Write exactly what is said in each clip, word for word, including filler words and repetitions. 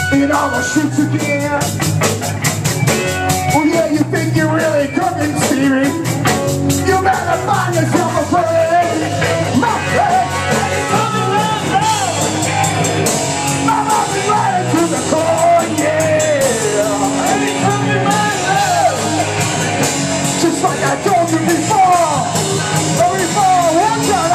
in all the streets again. Oh yeah, you think you're really cooking, Stevie? You better find yourself a friend. My friend, my love is right to the core, yeah. Anytime you my love, just like I told you before, but before, watch out.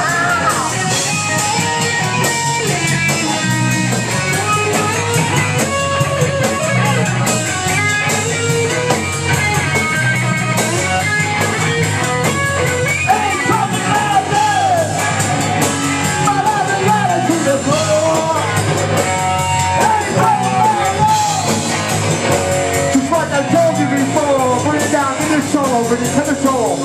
Over the tennis hole.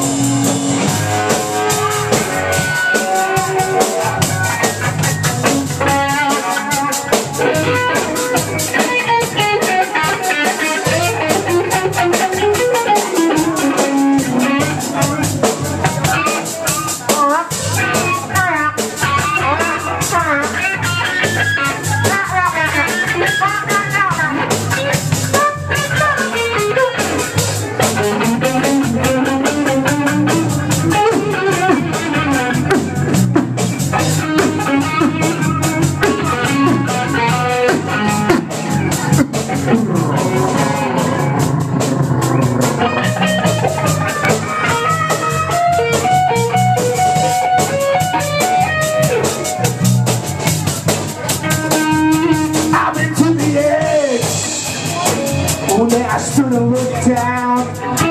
I stood and looked down.